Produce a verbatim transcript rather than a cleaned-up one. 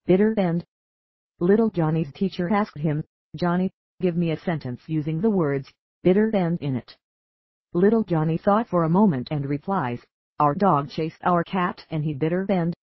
Bitter end. Little Johnny's teacher asked him, "Johnny, give me a sentence using the words, bitter end in it." Little Johnny thought for a moment and replies, "Our dog chased our cat and he bitter end."